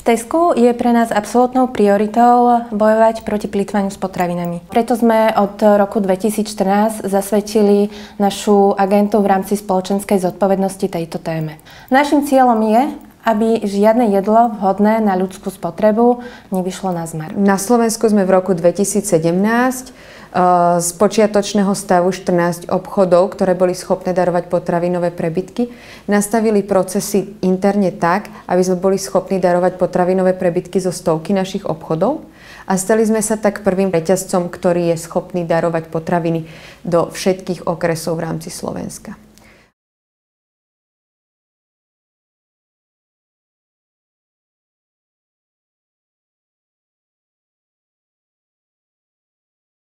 V Tesku je pre nás absolútnou prioritou bojovať proti plytvaniu s potravinami. Preto sme od roku 2014 zasvedčili našu agentu v rámci spoločenskej zodpovednosti tejto téme. Naším cieľom je, aby žiadne jedlo vhodné na ľudskú spotrebu nevyšlo na zmar. Na Slovensku sme v roku 2017 z počiatočného stavu 14 obchodov, ktoré boli schopné darovať potravinové prebytky, nastavili procesy interne tak, aby sme boli schopní darovať potravinové prebytky zo stovky našich obchodov a stali sme sa tak prvým reťazcom, ktorý je schopný darovať potraviny do všetkých okresov v rámci Slovenska.